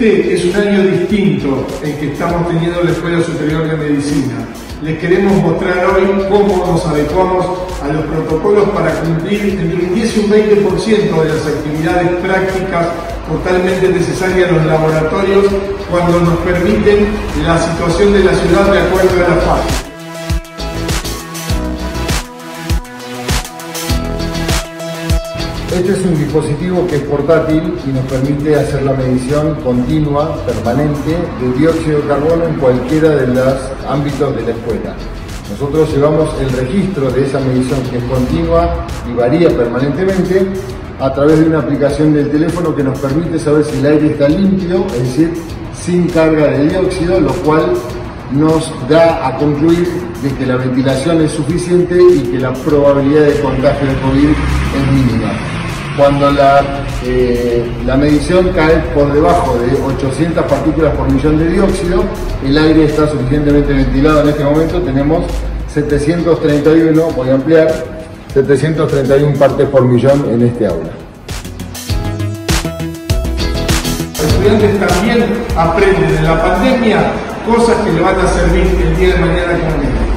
Este es un año distinto el que estamos teniendo en la Escuela Superior de Medicina. Les queremos mostrar hoy cómo nos adecuamos a los protocolos para cumplir entre un 10 y un 20% de las actividades prácticas totalmente necesarias en los laboratorios cuando nos permiten la situación de la ciudad de acuerdo a la fase. Este es un dispositivo que es portátil y nos permite hacer la medición continua, permanente, de dióxido de carbono en cualquiera de los ámbitos de la escuela. Nosotros llevamos el registro de esa medición que es continua y varía permanentemente a través de una aplicación del teléfono que nos permite saber si el aire está limpio, es decir, sin carga de dióxido, lo cual nos da a concluir de que la ventilación es suficiente y que la probabilidad de contagio de COVID es mínima. Cuando la medición cae por debajo de 800 partículas por millón de dióxido, el aire está suficientemente ventilado. En este momento tenemos 731, voy a ampliar, 731 partes por millón en este aula. Los estudiantes también aprenden en la pandemia cosas que le van a servir el día de mañana como médicos.